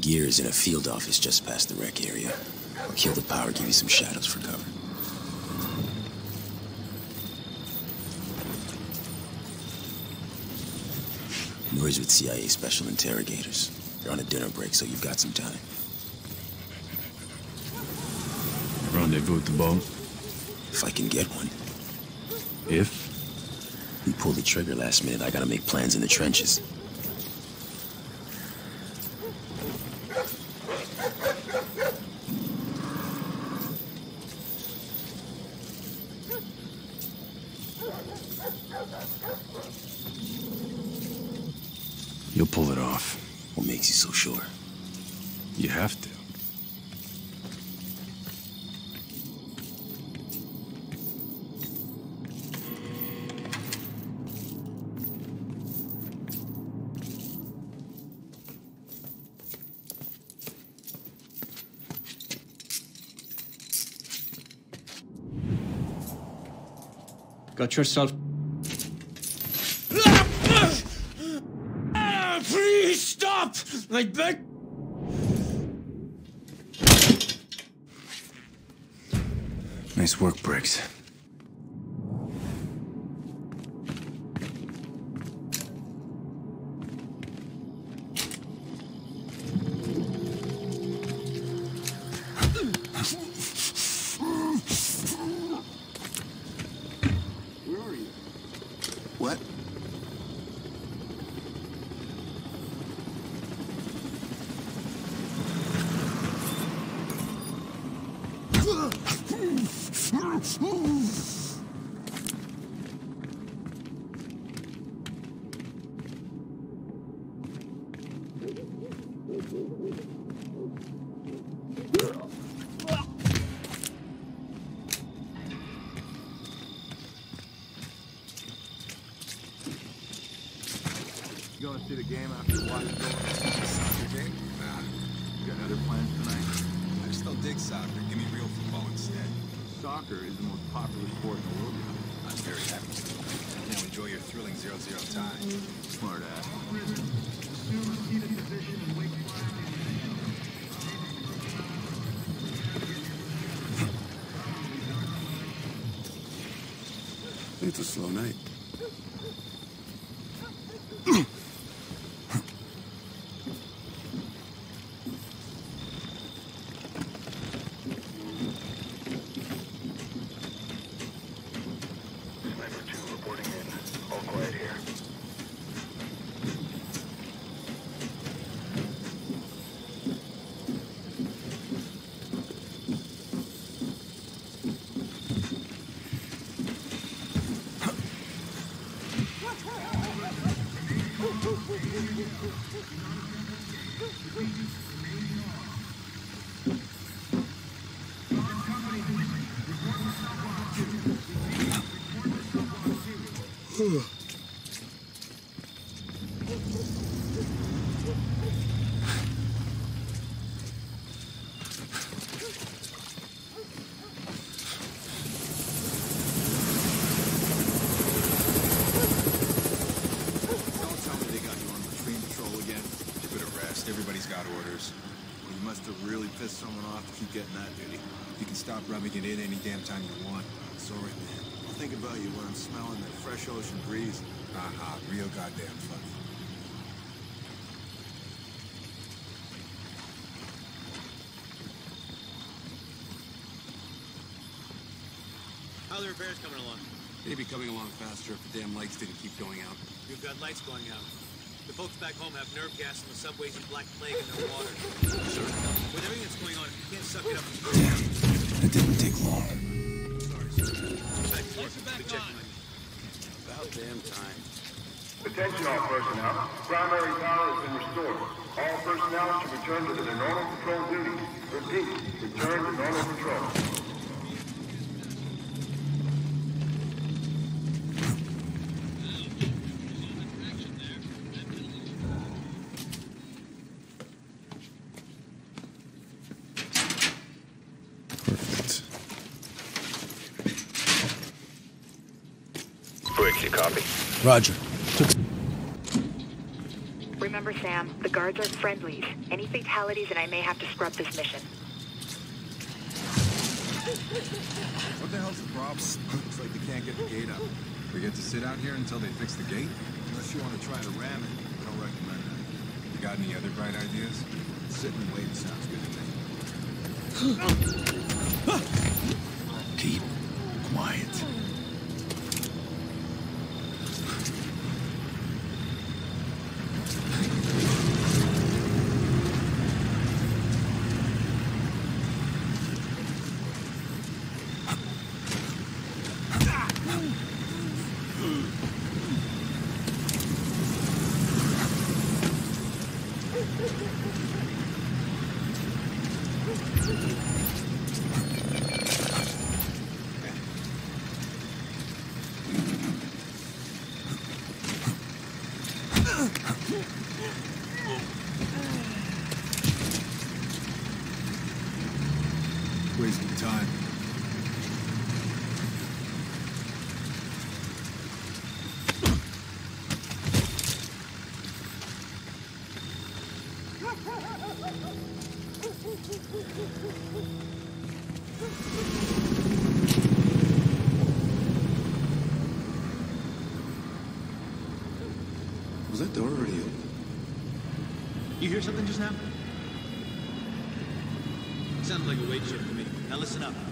Gear is in a field office just past the rec area. I'll kill the power, give you some shadows for cover. Nouri's with CIA special interrogators. They're on a dinner break, so you've got some time. Rendezvous at the boat? If I can get one. If? We pull the trigger last minute, I gotta make plans in the trenches. You'll pull it off. What makes you so sure? You have to. Got yourself... Please stop! I beg... Nice work, Briggs. What? You going to see the game after watching the soccer game? Nah. You got other plans tonight? I just don't dig soccer. Give me real football instead. Soccer is the most popular sport in the world. I'm very happy. Now enjoy your thrilling 0-0 tie. Smart ass. It's a slow night. Everybody's got orders. Well, you must have really pissed someone off to keep getting that duty. You can stop rubbing it in any damn time you want. It's all right, man. I'll think about you when I'm smelling that fresh ocean breeze. Haha, real goddamn funny. How are the repairs coming along? They'd be coming along faster if the damn lights didn't keep going out. You've got lights going out. The folks back home have nerve gas in the subways and black plague in their water. Sure. With everything that's going on, if you can't suck it up... Damn, that didn't take long. Sorry, sir. Back to work. Good checking on you. About damn time. Attention all personnel. Primary power has been restored. All personnel should return to their normal patrol duties. Repeat, return to normal patrol. Roger. Remember, Sam, the guards are friendlies. Any fatalities and I may have to scrub this mission. What the hell's the problem? Looks like they can't get the gate up. We get to sit out here until they fix the gate? Unless you want to try to ram it. I don't recommend that. You got any other bright ideas? Sit and wait sounds good to me. Keep quiet. Wasting time. Was that door already open? You hear something just now? Sounded like a weight shift to me. Now listen up.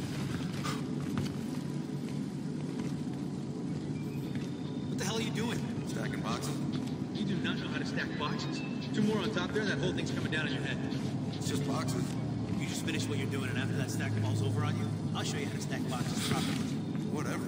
What the hell are you doing? Stacking boxes? You do not know how to stack boxes. Two more on top there, and that whole thing's coming down on your head. It's just boxes. You just finish what you're doing, and after that stack falls over on you, I'll show you how to stack boxes properly. Whatever.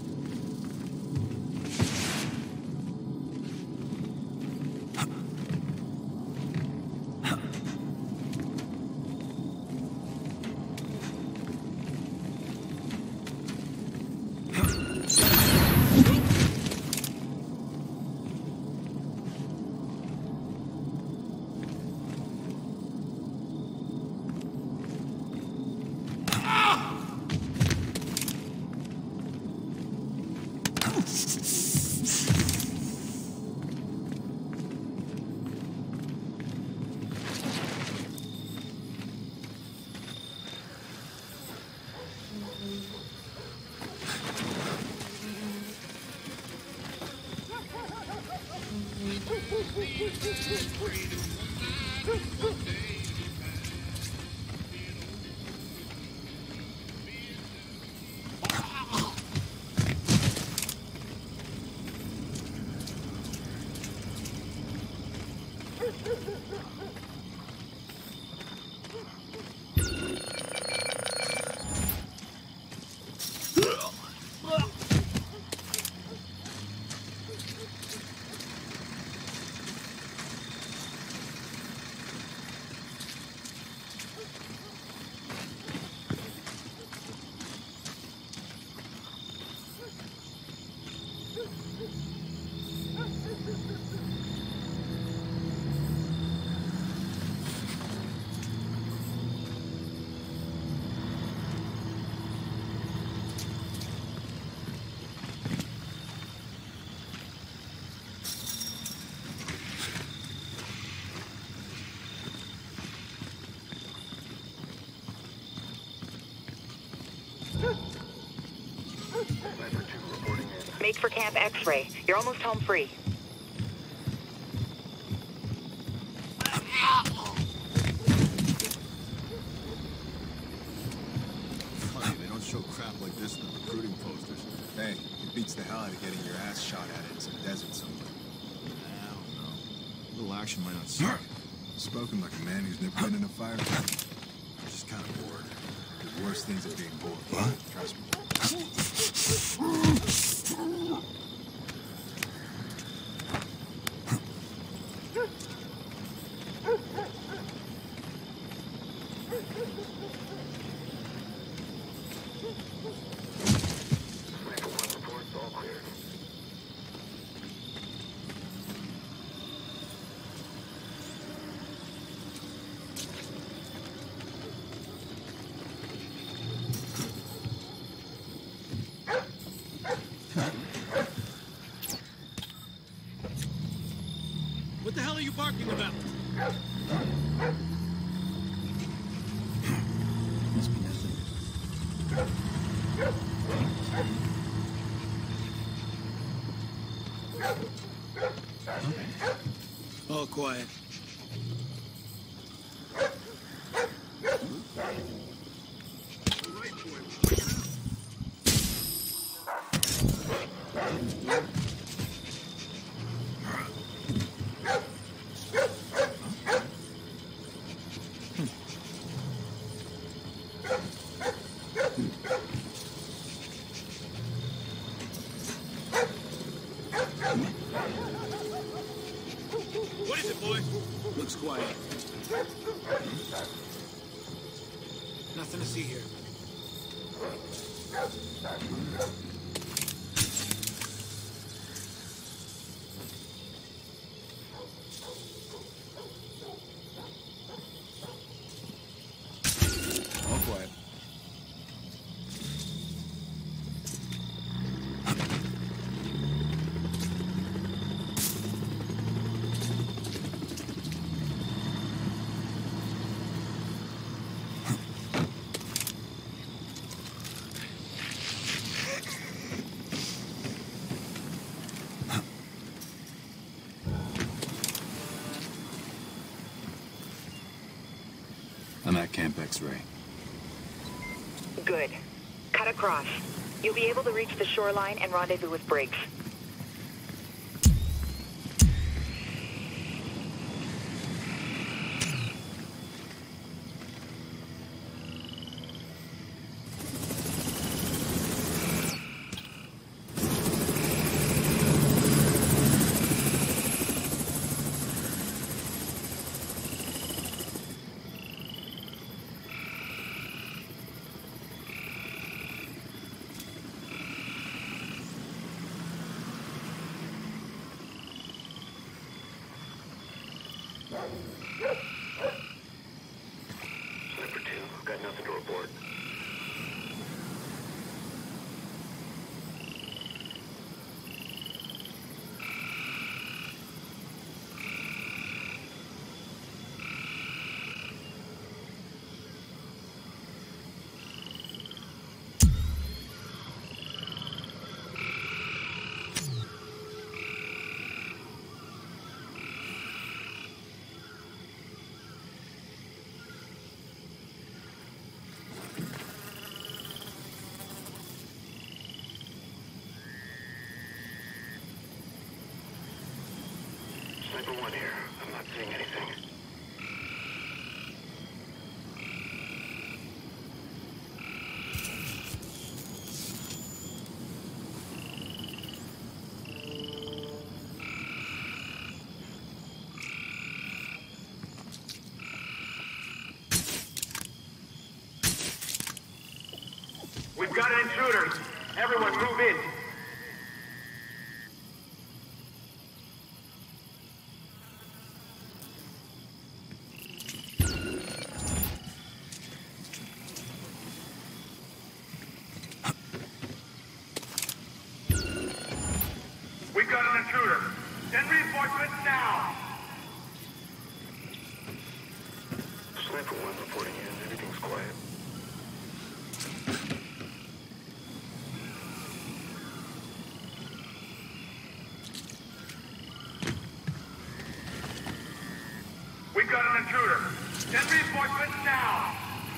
Make for Camp X-Ray. You're almost home free. Funny, they don't show crap like this in the recruiting posters. Hey, it beats the hell out of getting your ass shot at in some desert somewhere. I don't know. A little action might not suck. Spoken like a man who's never been in a fire. I'm just kind of bored. There's worse things than being bored. What? Trust me. talking about? Must be nothing. All quiet. What is it, boy? Looks quiet. Nothing to see here. All quiet. I'm at Camp X-Ray. Good. Cut across. You'll be able to reach the shoreline and rendezvous with Briggs. Sniper 2, got nothing to report. Sniper 1 here. I'm not seeing anything. We've got an intruder. Everyone move in. We've got an intruder. Send reinforcements now. Sniper 1 reporting in. Everything's quiet. We've got an intruder. Send reinforcements now.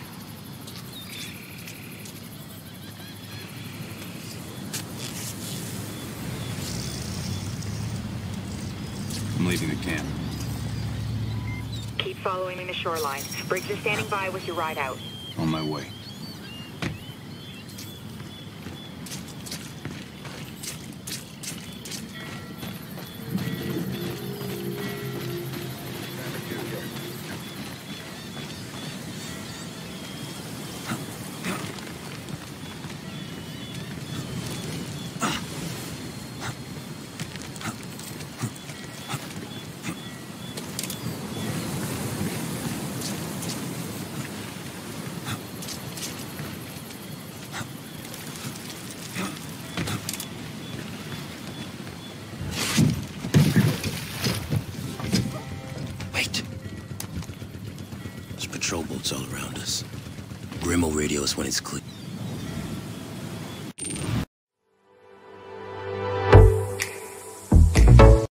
I'm leaving the camp. Keep following the shoreline. Briggs is standing by with your ride out. On my way. Patrol boats all around us. Grim will radio us when it's clear.